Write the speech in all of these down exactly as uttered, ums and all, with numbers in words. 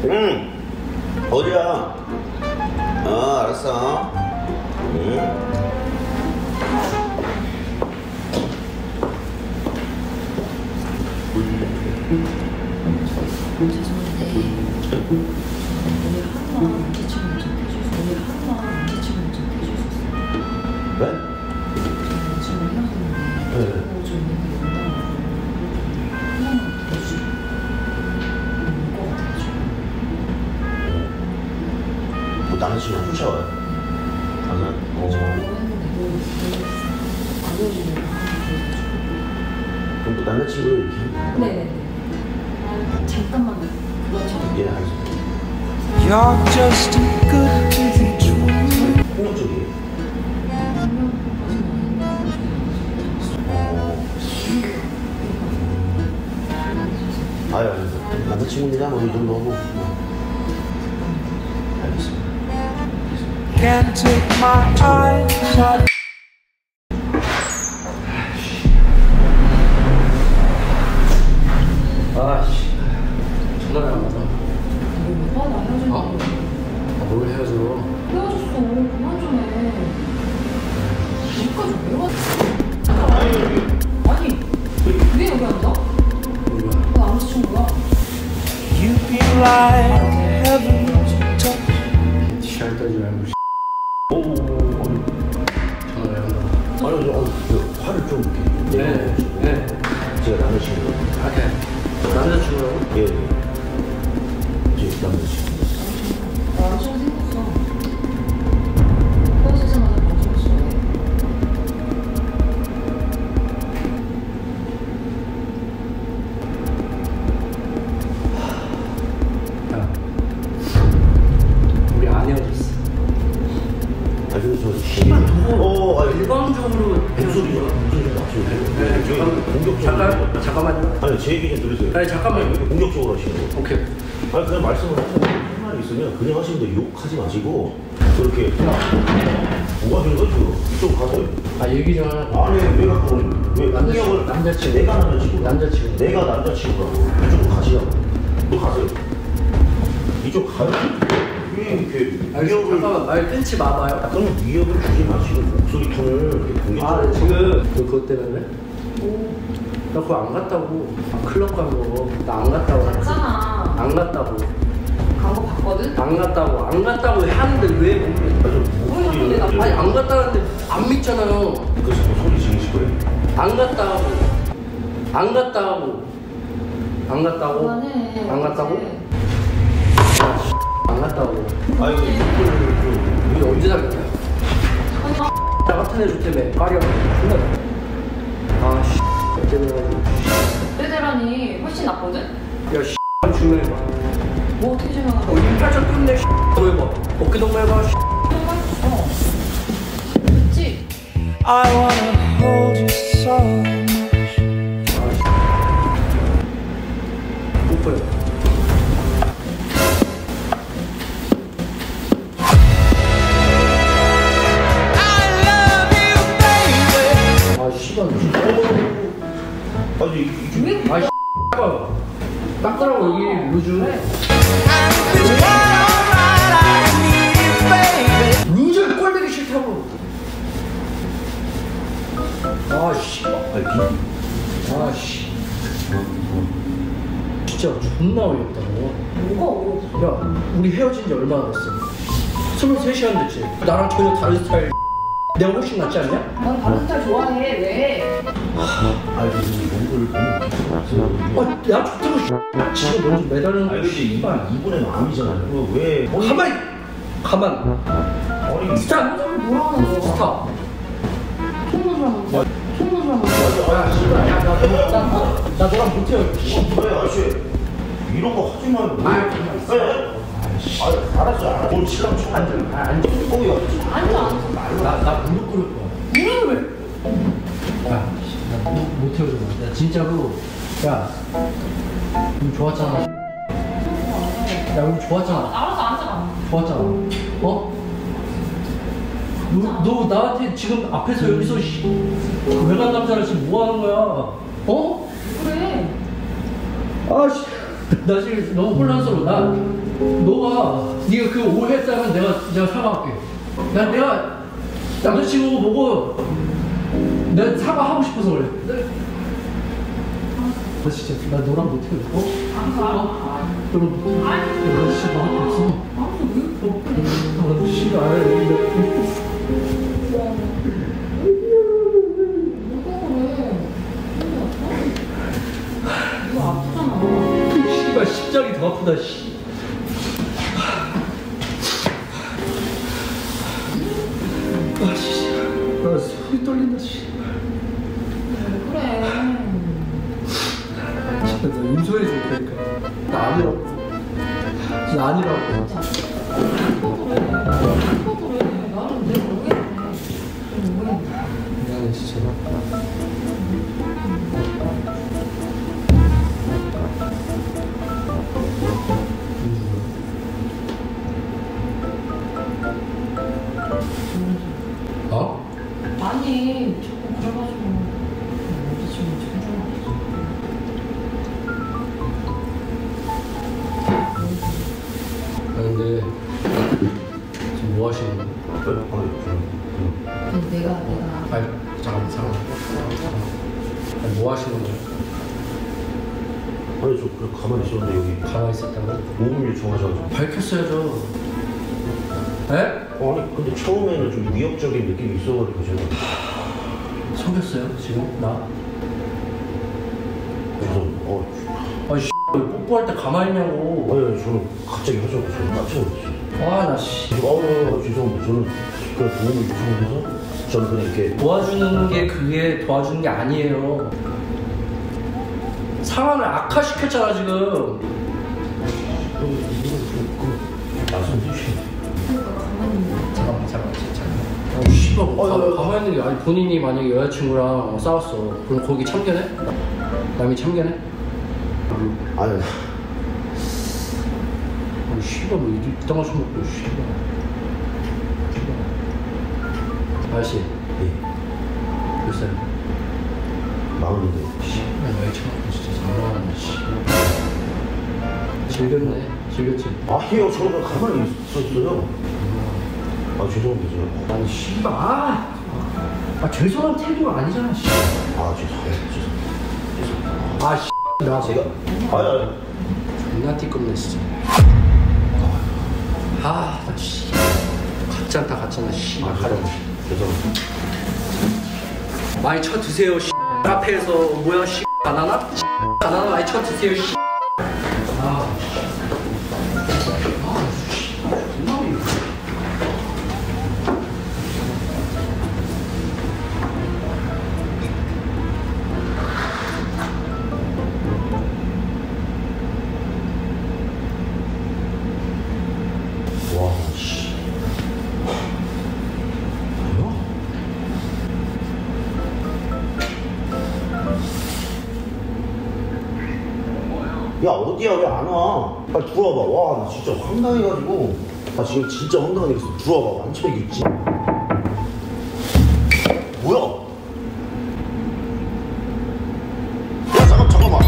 응. 어디야? 어, 알았어. 응. 죄송한데 우리 하루만 언제쯤 좀 해주세요. 우리 하루만 언제쯤 좀 해주셨어요. 왜? 저는 지금 헤어졌는데 네. 그거 좀 얘기 온다고 하나만 해주시면 올것 같아가지고. 뭐 나는 지금 훔쳐와요. 나는 어, 어. 했는데 뭐 안 헤어지려고 하는 그럼 뭐 남자친구를 이렇게 거 네네네. 아, 잠깐만 그렇죠. 예, 알겠습니다. You're just too good to be true. 홍어 쪽이. 아유, 알겠어. 남자친구입니다. 뭐 이 정도 하고. 알겠습니다. Can't take my eyes off. 아씨, 전화를 안 받아. 오빠 나 헤어졌는데. 어? 아, 뭘 헤어져? 헤어졌어. 그만 좀 해. 여기까지 왜 왔어? 아니 왜 여기 앉아? 뭐야? 너 남자친구야? You be like heaven to touch. 지랄 떨지 말고 오, 전화를 한다. 아니, 저, 어, 그 화를 좀 이렇게. 네, 내고 네. 제가 남자친구. 아, 그래. 남자친구라고? 예, 예. 제 남자친구. 남자친구 생겼어. 헤어지자마자 바로 생겼어. 야, 우리 안 헤어졌어. 아, 그래서 저. 씨발, 너무 어, 아니, 일방적으로 목소리가, 목소리가 네, 맞춰요. 잠깐, 공격적으로. 잠깐, 잠깐만요. 아니, 제 얘기 좀 들으세요. 아니, 잠깐만요. 아니, 공격적으로 하시는 거. 오케이. 아니, 그냥 말씀을 하시면 할 말이 있으면 그냥 하시면 돼. 욕하지 마시고, 그렇게. 뭐가 되는 거지, 좀 가세요. 아, 얘기 좀 하나. 아니, 왜 갖고, 왜, 남자친구, 공격을, 남자친구. 내가 남자친구. 남자친구. 내가 남자친구라고. 이쪽으로 가시라고. 또 가세요. 이쪽 가요. 왜 이렇게. 아니, 위협을. 잠깐만, 말 끊지 마봐요. 아, 그럼 위협을 주지 마시고, 목소리 톤을 이렇게 공격적으로. 아, 지금 너 그것 때문에 그래? 오. 나 그거 안 갔다고. 아, 클럽 간 거. 나 안 갔다고. 갔잖아. 안 갔다고. 간 거 봤거든? 안 갔다고. 안 갔다고 하는데 왜 못 믿어? 아, 좀 목소리를. 나- 아니, 안 갔다는데 안 믿잖아요. 그래서 소리 지르실 거예요. 안 갔다고. 안 갔다고. 안 갔다고. 그만해. 안 갔다고? 이제. 야, 씨, 안 갔다고. 아, 이거 목소리를 좀. 우리 언제 사귀냐? 아니, 나 같은 애 좋다며. 까리야. 존나. 아, 씨. 어쩌면. 그때대라니 훨씬 낫거든? 야, 씨. 중요해 봐. 뭐 어떻게 생각하는 어, 거야? 인파전 끝내. 씨. 너 해봐. 어깨 동무 해봐. 씨. 어. 그치? I wanna hold you so much. 아, 씨. 뽀뽀해. I love you, baby. 아, 씨발. 아니, 이쪽. 왜? 아, 씨. 봐봐. 닦으라고 여기 루즈. And it's alright, I need it, baby. 루즈를 꼴보기 싫다고. 아, 씨. 아니, 비. 아, 씨. 진짜 존나 어이없다, 너. 뭐가 어려워? 야, 우리 헤어진 지 얼마나 됐어? 스물세 시간 됐지? 나랑 전혀 다른 스타일. 내가 훨씬 낫지 않냐? 난 다른 스타일 좋아해. 왜? 아니, 이분들 너무. 아, 야, 좋다고, 씨. 지금 먼저 매달리는 아니, 근데 이분, 이분의 마음이잖아요. 그거 왜. 가만히! 가만! 아니, 스타! 뭐라는 거야? 스타! 속는 사람은 뭐? 속는 사람은 뭐? 야, 씨발, 야, 나, 너, 나, 나 너랑 못해요. 왜, 아저씨. 이런 거 하지 말고. 아유, 왜? 아, 알았어, 알았어. 뭘 치려면 쳐. 앉아. 아, 앉아. 거기 앉아. 앉아, 앉아. 나, 나 무릎 꿇을 거야. 무릎을 왜? 야, 씨, 나 못, 못 태워줘. 야, 진짜로. 야, 운 좋았잖아. 야, 운 좋았잖아. 알아서 앉아라. 좋았잖아. 어? 너, 너 나한테 지금 앞에서 여기서 씨, 외간 남자를 지금 뭐 하는 거야? 어? 그래. 아, 씨. 나 지금 너무 혼란스러워. 나 너가 네가 그 오해했다면 내가 내가 사과할게. 난 내가 남자친구 보고 내가 사과하고 싶어서 그래. 나 진짜 나 너랑 못해. 어? 어? 너랑 못해. 나 진짜 나한테 없어. 아, 나 진짜 안 해. 씨발 심장이 더 아프다. 씨. 아 씨. 나 손이 떨린다. 씨. 그래. 진짜 나 윤소리 좀 그러니까. 나 아니라고. 나 아니라고. 그래. 그래. 나는 내가 오해했네. 좀 오해했네. 미안해 진짜. 어? 아니 자꾸 그래가지고 어디 지금 정정 아 근데 지금 뭐 하시는 거예요? 근데 내가 내가 아니 잠깐만 잠깐만 아니 뭐 하시는 거예요? 아니 저 그냥 가만히 있었는데 여기 가만히 있었다고? 몸을 요청하셔가지고. 밝혔어야죠. 에? 어, 아니 근데 처음에는 좀 위협적인 느낌이 있어가지고 제가 속였어요 지금? 나? 그래서 어 아니 씨 뽀뽀할 때 가만히 있냐고. 아니 아니 저는 갑자기 하셔서 저는 깜짝 놀랐어요. 아나 씨 아, 아, 죄송합니다. 저는 그냥 도움을 요청해서 저는 그냥 이렇게 도와주는 게 그게 도와주는 게 아니에요. 상황을 악화시켰잖아 지금. 말씀 주시면 잠깐만 잠깐만 잠깐만. 어 씨발 뭐 어, 어, 어. 가만히 있는 게 아니 본인이 만약에 여자친구랑 어, 싸웠어. 그럼 거기 참견해? 남이 참견해? 아니 아니 아니 씨발 뭐 이딴 거 처먹고 씨발. 아저씨 예 몇 살? 마음인데 씨발 나이 처먹고 진짜 장난하네 씨발. 즐겼네 즐겼지. 아니요 저는 그냥 가만히 있었어요. 아 죄송합니다 제가 아니 씨발 아, 아 죄송한 태도가 아니잖아 씨. 아 죄송합니다 죄송합니다. 아 씨. 나 제가 아니 아니 존나 띠껍네 진짜. 아나 씨. 같지 않다 같지 않아 씨. 아 죄송합니다. 죄송합니다. 많이 쳐 드세요 씨. 카페에서 뭐야 씨. 바나나? 씨. 바나나 많이 쳐 드세요 씨. 아. 와 씨. 뭐야? 야 어디야 왜 안 와? 빨리 들어와봐. 와 나 진짜 황당해가지고 나 지금 진짜 황당하겠어. 들어와봐. 완전 있지. 뭐야? 야 잠깐 잠깐만.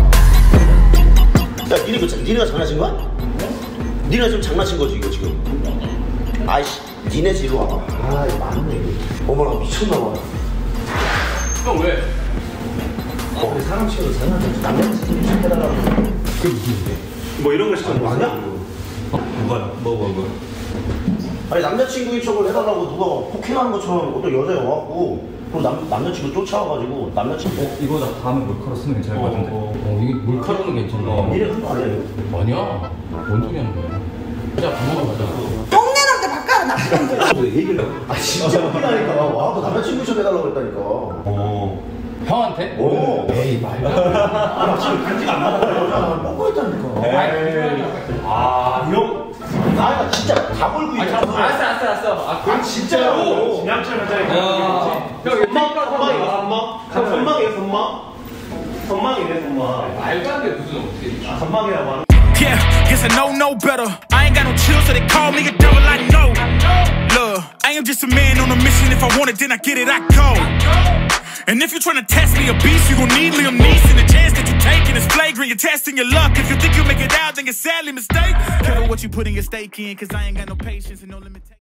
야 니네 그 니네가 장난친 거야? 니네가 지금 장난친 거지 이거 지금. 아이씨 니네 지로 와. 아 이거 맞네 이거. 어머나 미쳤나봐. 형 왜? 어 우리 사람 치고서 장난쳤지. 남자친구 좀 해달라고. 그게 무슨 일이야? 뭐 이런 거 시켰는 거 아니야? 누가요? 뭐 뭐 뭐? 아니 남자친구인 척을 해달라고 누가 폭행하는 것처럼 어떤 여자가 와갖고 또 남, 남자친구 쫓아와가지고 남자친구 어 이거 나 다음에 몰카로 쓰는 게 괜찮을 것 같은데. 어, 어 이게 몰카로는 괜찮네. 니네 한거 아니야 이거? 아니야. 뭔 소리 하는 거야? 자, 밥 먹으러 가자. 똥내한테 바꿔라 나. 왜 얘기를 해? 아 진짜 웃기다니까. 와도 남자친구 척 해달라고 했다니까. 어. 형한테? 오. 에이, 말도 안 돼. 아 지금 간지가 안 나고 여자랑 뽀뽀 했다니까. 에이. 아 형. 나 진짜 다 걸고 있어. 알았어 알았어 알았어. 아 그럼 진짜로. 양철 하자니까. 형 선망 선망이야 선망. 선망이야 선망. 선망이네 선망. 말도 안 돼 무슨 어떻게? 아 선망이라고 하는. Yeah, guess I know no better. I ain't got no chill, so they call me a devil. I know. Look, I am just a man on a mission. If I want it, then I get it, I go. And if you're trying to test me a beast, you gon' need Liam Neeson. The chance that you taking. It's flagrant, you're testing your luck. If you think you make it out, then you're sadly mistaken. Careful what you put in your stake in, cause I ain't got no patience and no limitation.